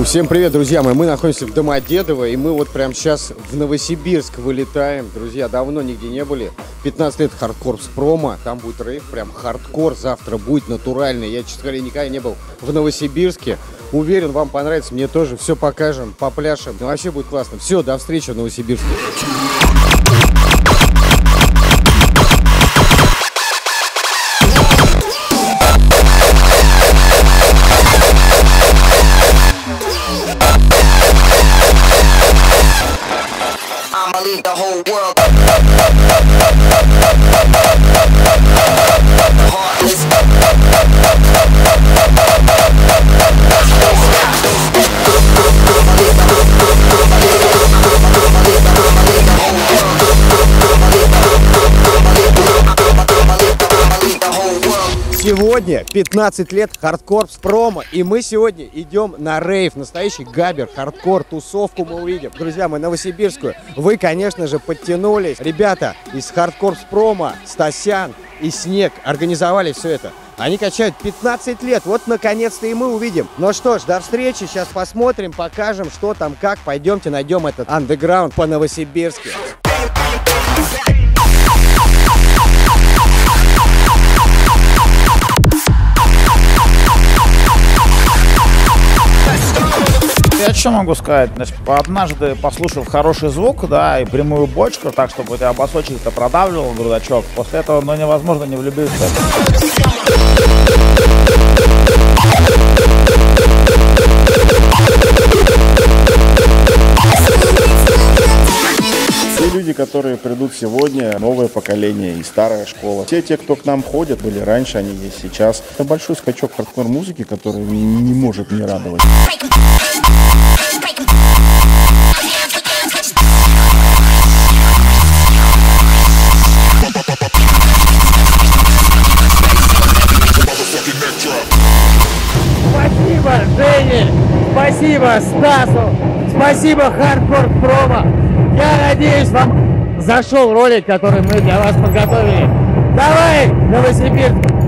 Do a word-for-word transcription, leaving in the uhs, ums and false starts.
Всем привет, друзья мои! Мы находимся в Домодедово, и мы вот прямо сейчас в Новосибирск вылетаем. Друзья, давно нигде не были. пятнадцать лет Хардкорпс промо, там будет рейв, прям хардкор, завтра будет натуральный. Я, честно говоря, никогда не был в Новосибирске. Уверен, вам понравится, мне тоже. Все покажем, попляшем. Ну, вообще будет классно. Все, до встречи в Новосибирске. Lead the whole world. Heartless. Сегодня пятнадцать лет Хардкорпс промо, и мы сегодня идем на рейв, настоящий габер, хардкор, тусовку мы увидим. Друзья мои, новосибирскую, вы, конечно же, подтянулись. Ребята из Хардкорпс промо, Стасян и Снег организовали все это. Они качают пятнадцать лет, вот наконец-то и мы увидим. Ну что ж, до встречи, сейчас посмотрим, покажем, что там, как. Пойдемте найдем этот андеграунд по-новосибирски. Я что могу сказать? Значит, однажды, послушав хороший звук, да, и прямую бочку, так, чтобы у тебя басочек-то продавливал грудачок, после этого, ну, невозможно не влюбиться. Те люди, которые придут сегодня, новое поколение и старая школа. Все те, кто к нам ходят, были раньше, они есть сейчас. Это большой скачок хардкор-музыки, который не может не радовать. Спасибо, Жене! Спасибо, Стасу! Спасибо, Хардкор промо! Я надеюсь, вам зашел ролик, который мы для вас подготовили. Давай, Новосибирск!